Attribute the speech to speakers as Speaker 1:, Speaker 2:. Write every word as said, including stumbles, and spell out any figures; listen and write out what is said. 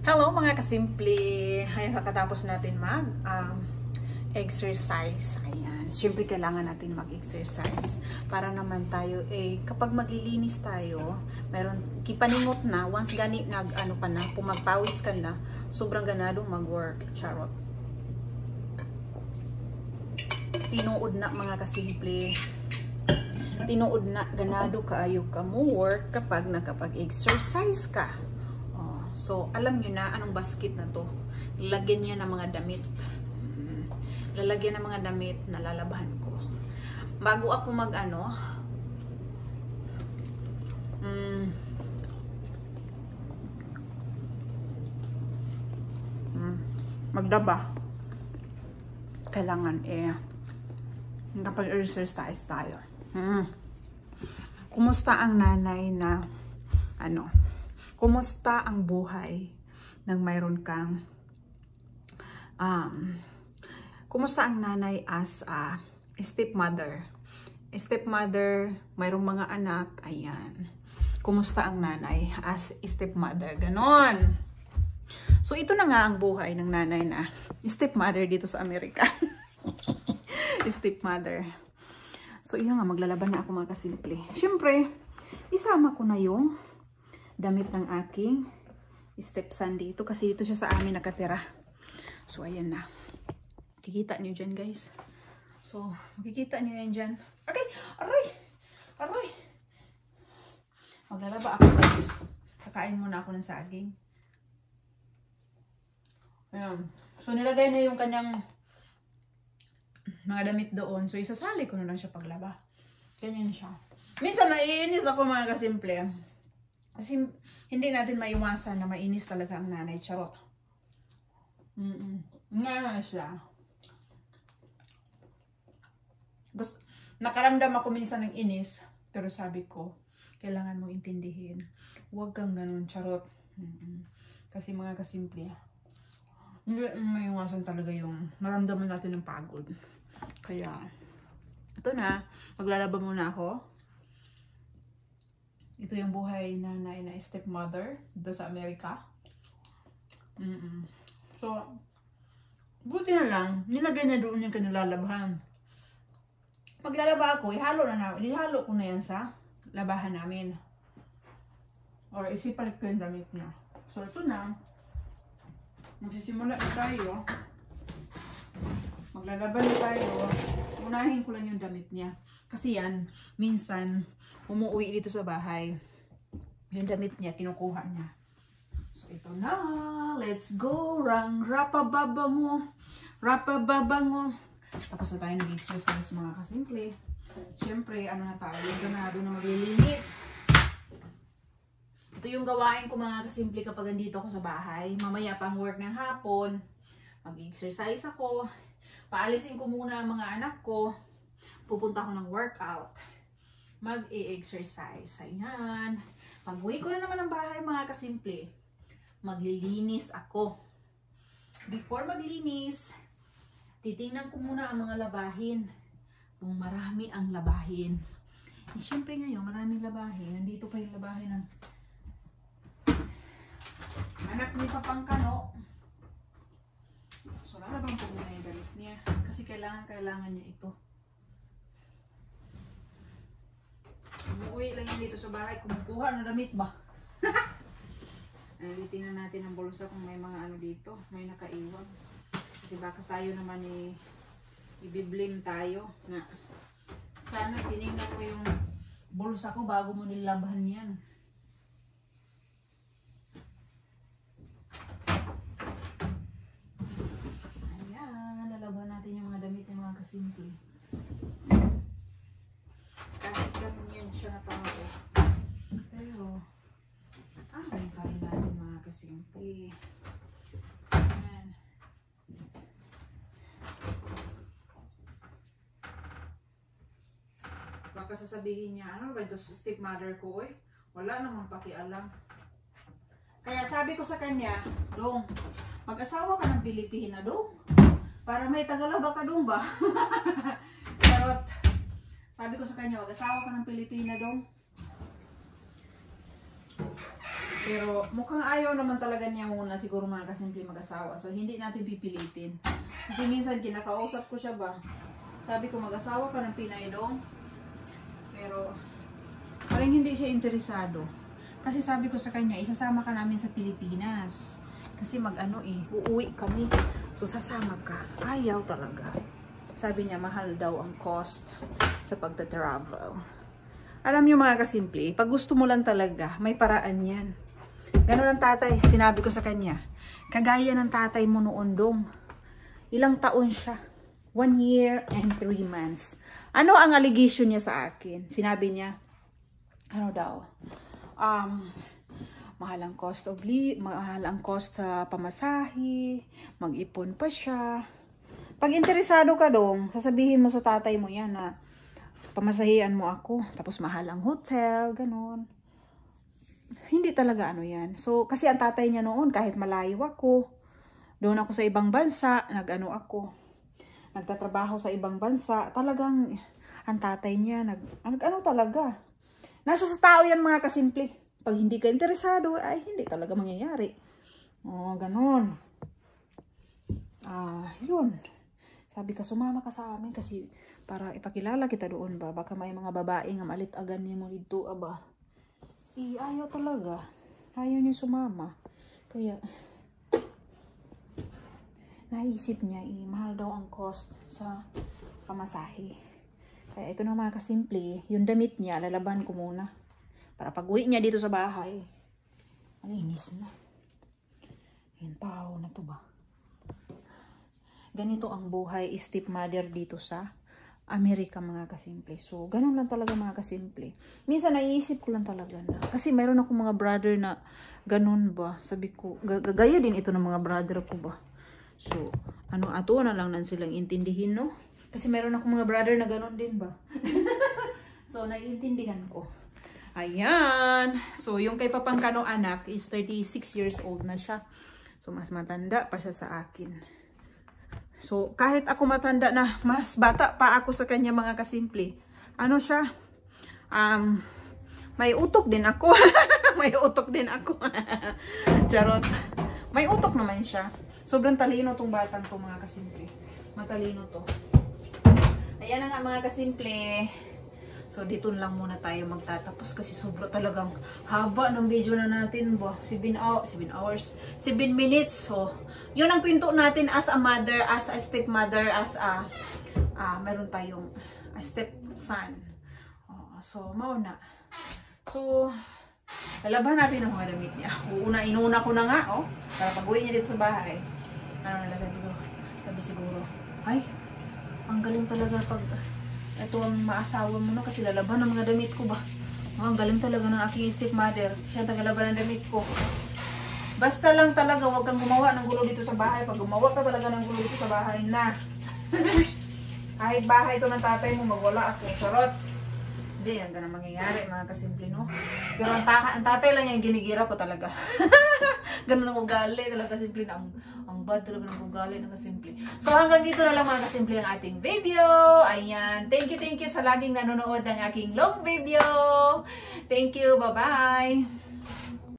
Speaker 1: Hello mga kasimple! Ay, kakatapos natin mag um, exercise. Ayan. Siyempre kailangan natin mag-exercise para naman tayo eh kapag maglilinis tayo, meron kipaningot na once gani nag ano ka na, pumagpawis ka na, sobrang ganadong mag-work. Charot. Tinuod na mga kasimple. Tinuod na ganado kaayo ka mo work kapag nakapag-exercise ka. So, alam nyo na anong basket na to. Lalagyan niya ng mga damit. Lalagyan ng mga damit na lalabahan ko. Bago ako mag ano, mm, mm, magdaba. Kailangan eh, kapag exercise tayo. Mm. Kumusta ang nanay na ano, kumusta ang buhay nang mayroon kang um, kumusta ang nanay as a stepmother? Stepmother, mayroong mga anak, ayan. Kumusta ang nanay as stepmother? Ganon. So, ito na nga ang buhay ng nanay na stepmother dito sa Amerika. Stepmother. So, yun nga, maglalaban na ako mga kasimple. Siyempre, isama ko na yung damit ng aking stepson dito. Kasi dito siya sa amin nakatira. So, ayan na. Kikita nyo dyan, guys. So, makikita nyo yan dyan. Okay! Aray! Aray! Maglalaba ako, guys. Kakain muna ako ng saging. Ayan. So, nilagay na yung kanyang mga damit doon. So, isasali ko na lang siya paglaba. Ganyan siya. Minsan, naiinis ako mga kasimple. Kasi hindi natin maiwasan na mainis talaga ang nanay. Charot. Mm-mm. Nga siya. Gusto, nakaramdam ako minsan ng inis. Pero sabi ko, kailangan mong intindihin. Huwag kang ganun. Charot. Mm-mm. Kasi mga kasimple, hindi maiwasan talaga yung maramdaman natin ng pagod. Kaya, ito na. Maglalaba muna ako. Ito yung buhay nanay na stepmother dito sa Amerika. Mm -mm. So, buti na lang, nilagay na doon yung kanilalabhan. Maglalaba ako, ihalo na na, ihalo ko na yan sa labahan namin. Or isipalit ko yung damit niya. So, ito na. Magsisimula na tayo. Maglalaba na tayo. Unahin ko lang yung damit niya. Kasi yan, minsan, umuwi dito sa bahay. Yung damit niya, kinukuha niya. So, ito na. Let's go. Rang rapababango. Rapababango. Tapos na tayo nag-exercise mga kasimple. Siyempre, ano na tayo? Ganado na maglilinis. Ito yung gawain ko mga kasimple kapag andito ako sa bahay. Mamaya pang work ng hapon. Mag-exercise ako. Paalisin ko muna ang mga anak ko. Pupunta ako ng workout. Mag-e-exercise. Ayan. Pag-uwi ko na naman ng bahay mga kasimple, maglilinis ako. Before maglinis, titingnan ko muna ang mga labahin. Kung marami ang labahin. Eh, syempre ngayon, maraming labahin. Nandito pa yung labahin ng anak ni Papangkano. So, lalabang ko muna yung damit niya. Kasi kailangan, kailangan niya ito. Umuwi lang yan dito sa bahay. Kumukuha na damit ba? uh, tingnan natin ang bulsa kung may mga ano dito. May nakaiwan. Kasi baka tayo naman eh, ibiblame tayo. Na, sana tinignan mo yung bulsa ko bago mo nilabahan yan. Ayan. Lalabahan natin yung mga damit ng mga kasimple. Kahit ganun yun siya na tao. Pero, ang kain natin mga kasimple. Ayan. Baka sasabihin niya, ano ba ito stepmother ko? Eh? Wala namang pakialam. Kaya sabi ko sa kanya, Dong, mag-asawa ka ng Pilipina, Dong. Para may tagalaba ka, Dong ba? Charot. Sabi ko sa kanya, mag-asawa ka ng Pilipina, Dong. Pero mukhang ayaw naman talaga niya muna siguro mga kasimple mag-asawa. So hindi natin pipilitin. Kasi minsan kinakausap ko siya ba. Sabi ko mag-asawa ka ng Pinay dong. Pero parang hindi siya interesado. Kasi sabi ko sa kanya, isasama ka namin sa Pilipinas. Kasi mag-ano eh, uuwi kami. So sasama ka. Ayaw talaga. Sabi niya mahal daw ang cost sa pagta-travel. Alam niyo mga kasimple, pag gusto mo lang talaga, may paraan yan. Ganun ang tatay, sinabi ko sa kanya. Kagaya ng tatay mo noon dong. Ilang taon siya? One year and three months. Ano ang allegation niya sa akin? Sinabi niya, ano daw? Um, mahal ang cost of li mahal ang cost sa pamasahe, mag-ipon pa siya. Pag interesado ka dong, sasabihin mo sa tatay mo yan na pamasahian mo ako, tapos mahal ang hotel, ganun. Hindi talaga ano yan. So, kasi ang tatay niya noon, kahit malayo ako, doon ako sa ibang bansa, nag-ano ako, nagtatrabaho sa ibang bansa, talagang, ang tatay niya, nag, nag ano talaga. Nasa sa tao yan mga kasimple. Pag hindi ka interesado, ay hindi talaga mangyayari. O, ganun. Ah, yun. Sabi ka, sumama ka sa amin kasi para ipakilala kita doon ba. Baka may mga babae nga malit-agan niya mo dito, aba. Eh, ayaw talaga. Ayaw niya sumama. Kaya, naisip niya, eh, mahal daw ang cost sa pamasahe. Kaya ito na mga kasimple, yung damit niya, lalaban ko muna. Para pag-uwi niya dito sa bahay, alinis na. Yung tao na to ba? Ganito ang buhay stepmother dito sa Amerika mga kasimple. So, ganun lang talaga mga kasimple. Minsan naiisip ko lang talaga na. Kasi mayroon akong mga brother na ganun ba. Sabi ko, gagaya din ito ng mga brother ko ba. So, ano, ato na lang nan silang intindihin, no? Kasi mayroon akong mga brother na ganun din ba. So, naiintindihan ko. Ayan. So, yung kay Papangkano anak is thirty-six years old na siya. So, mas matanda pa siya sa akin. So, kahit ako matanda na, mas bata pa ako sa kanya mga kasimple. Ano siya? Um, may utok din ako. May utok din ako. Charot. May utok naman siya. Sobrang talino tong batang to mga kasimple. Matalino to. Ayan na nga mga kasimple. So, dito lang muna tayo magtatapos kasi sobra talagang haba ng video na natin ba? seven hours, seven minutes. So, yun ang kwento natin as a mother, as a stepmother, as a, uh, meron tayong a stepson. Oh, so, mauna. So, lalaban natin ang mga damit niya. Una, inuna ko na nga, oh. Para pag-uwi niya dito sa bahay. Ano na sabi ko? Sabi siguro, ay, ang galing talaga pag... Ito ang maasawa mo na kasi lalaban ng mga damit ko ba. Oh, ang galing talaga ng aking stepmother. Siya tagalaban ng damit ko. Basta lang talaga, huwag kang gumawa ng gulo dito sa bahay. Pag gumawa ka talaga ng gulo dito sa bahay na. Kahit bahay ito ng tatay mo, magwala ako. Sarot. Hindi, yan ganang mangyayari mga kasimple, no? Pero ang, ta ang tatay lang yung ginigira ko talaga. Ganun ang ugali talaga simple na. Ang, ang bad talaga ng ugali ng kasimple. So hanggang dito na lang mga kasimple ang ating video. Ayan. Thank you, thank you sa laging nanonood ng aking long video. Thank you. Bye-bye.